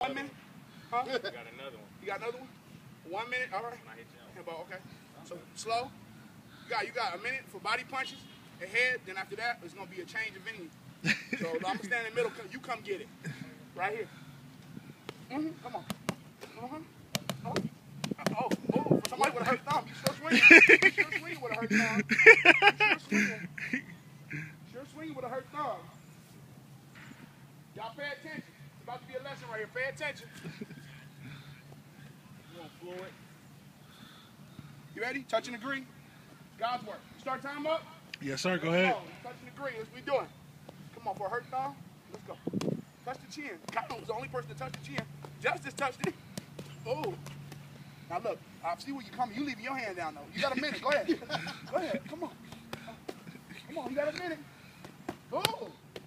1 minute? Huh? You got another one. You got another one? 1 minute? All right. When I hit you. Handball, okay. So slow. You got a minute for body punches and head. Then after that, it's gonna be a change of venue. So I'm gonna stand in the middle. You come get it. Right here. Come on. Oh, for somebody with a hurt thumb, you sure swinging. You sure swinging with a hurt thumb. You sure swinging. Sure swinging with a hurt thumb. Y'all pay attention. It's about to be a lesson right here. Pay attention. You want Floyd? You ready? Touch and agree. God's work. You start time up? Yes, sir. Go ahead. Touch and agree. That's what we doing. Come on, for a hurt thumb. Let's go. Touch the chin. Kyle was the only person to touch the chin. Justice touched it. Oh. Now look, I see where you're coming. You leaving your hand down though. You got a minute. Go ahead. Go ahead. Come on. Come on. You got a minute. Oh.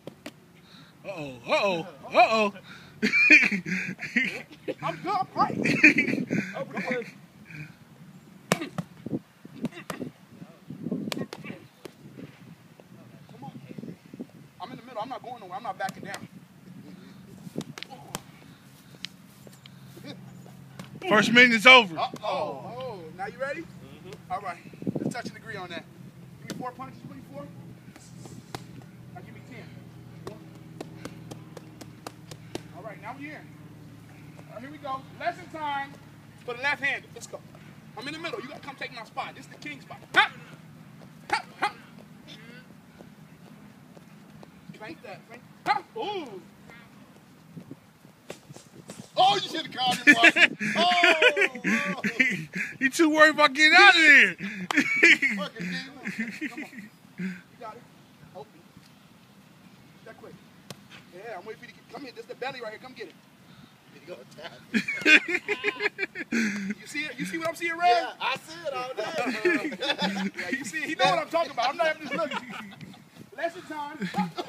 Uh-oh. I'm good. I'm great. Come on. I'm in the middle. I'm not going nowhere. I'm not backing down. First minute is over. Oh. Now you ready? All right. Let's touch and agree on that. Give me 4 punches, 24. Now give me 10. All right, now we're in. All right, here we go. Lesson time for the left hand. Let's go. I'm in the middle. You got to come take my spot. This is the king spot. Ha! Ha! Ha! Feint that. Feint. Ha! Ooh. Oh, you should have called him one. Oh. He too worried about getting out of there. Fucking Come on. You got it. Open. That quick. Yeah, I'm waiting for you to get. Come here. This is the belly right here. Come get it. You gonna tap me. You see it? You see what I'm seeing, Red? Yeah, I see it all day. Yeah, you see it. He know what I'm talking about. I'm not even just looking. Lesson time.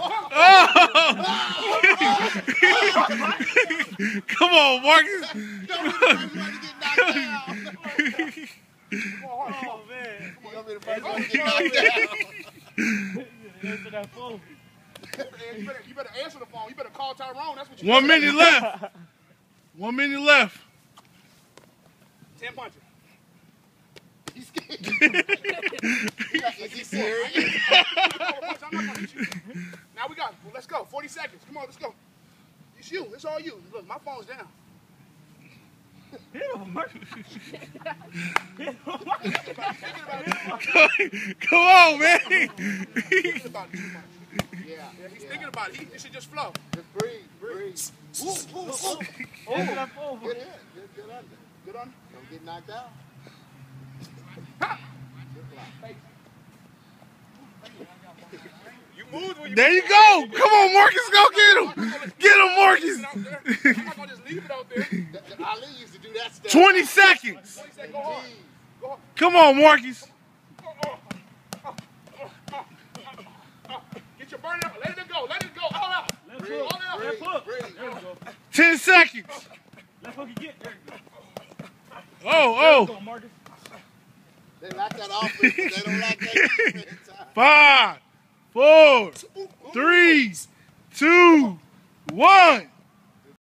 Come on, Marcus. Don't be the first one to get knocked down. Oh, man. Don't be the first one to get knocked down. Answer that phone. You better answer the phone. You better call Tyrone. That's what you 1 minute left. 1 minute left. 10 punches. He's scared. Is he serious? I'm not gonna hit you. Now we got it. Well, let's go. 40 seconds. Come on, let's go. It's you. It's all you. Look, my phone's down. Come on, man. He's thinking about it too much. Yeah, He's thinking about it. It should just flow. Just breathe. Ooh. Answer that phone. Good in. Good under. Good on. Don't get knocked out. Ha! Good block. You moved when you There you go. Come on, Marcus. Go get him. Get him, Marcus. I'm not going to just leave it out there. Ali used to do that stuff. 20 seconds. 20 seconds. Go hard. Go hard. Come on, Marcus. Get your burn out. Let it go. Let it go. All out. Left All hook. out. Left hook. Breathe. There we go. 10 seconds. Left hook again. There we go. Oh. Go, Marcus. They like that offense, but they don't like that defense. 5, 4, 3, 2, 1.